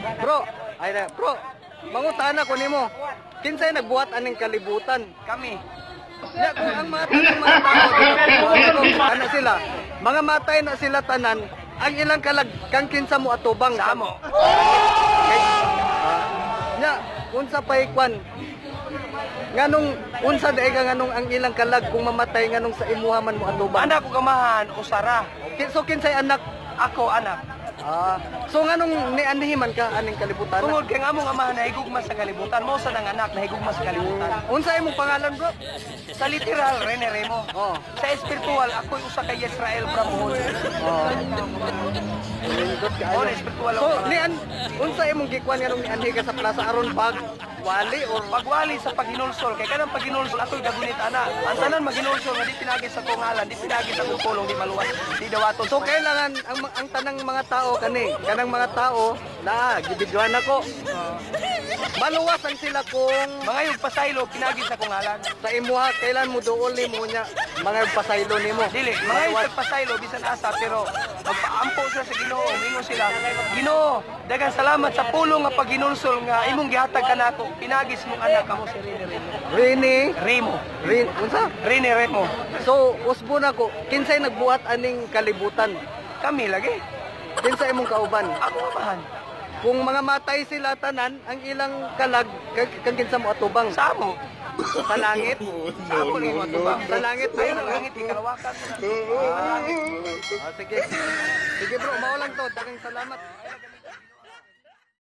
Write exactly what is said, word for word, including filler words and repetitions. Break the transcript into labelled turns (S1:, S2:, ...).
S1: Bro, ay na, bro. Mangutana ko nimo. Kinsay nagbuhat aning kalibutan?
S2: Kami.
S1: Ya, kung ang mga tanang mga tao dito, ano sila? Mga matay na sila tanan, ang ilang kalag kang kinsa mo atubang
S2: Samo.
S1: Okay. Ah, nya, unsa pay kwan? Nganong unsa daay ka nganong ang ilang kalag kung mamatay nganong sa imuha man mo atubang?
S2: Anak ko gamahan, usara.
S1: Kin- So kinsay anak?
S2: Ako, anak.
S1: Ah, so nganong nianhiman ka aning kalibutan?
S2: Tungod kay nga among amahan nahigugma sa kalibutan. Mo sa nang anak nahigugma sa kalibutan.
S1: Unsa imong pangalan, bro?
S2: Sa literal, Rene Remo.
S1: Oh.
S2: Sa espiritual, ako usa kay Israel Bramon.
S1: Oh. Lindot ka.
S2: Oh, na espiritual
S1: So,
S2: ako.
S1: nian unsa imong gikuan nganong nianhi ka sa plaza aron pag wali or
S2: Pagwali sa paghinulsol, kay kanang paghinulsol ako'y gagunit ana. Ang tanan maghinulsol nga di pinagi sa kong ngalan, di pinagi sa kong pulong, di maluwas, di dawaton.
S1: so kailangan ang, ang tanang mga tao kani, kanang mga tao na gibidyohan ako. Maluwas ang sila kung
S2: Mga yung pasaylo, pinagi sa kong ngalan.
S1: sa imuha kailan mo duol nimo nya mga pasaylo nimo.
S2: Dili, mga yung pasaylo, bisan asa, pero magpaampo sila sa Ginoo, mingo sila. Ginoo, dagang salamat sa pulong nga paghinulsol nga imong gihatag kanako. Pinagis mong anak kamo si Rene Remo.
S1: Rini,
S2: Remo.
S1: Rin, unsa?
S2: Rene Remo.
S1: So, usbo na ko, kinsay nagbuhat aning kalibutan?
S2: Kami lagi.
S1: Kinsay imong kauban?
S2: Ako amahan.
S1: Kung mga matay sila tanan, ang ilang kalag kag kang kinsa mo atubang
S2: Samo.
S1: sa langit.
S2: Samo ni mo to ba?
S1: Sa langit
S2: Ayun
S1: ayun
S2: ang langit, ikarawakan mo na.
S1: Ah, sige. Sige bro, mao lang to. Daghang salamat.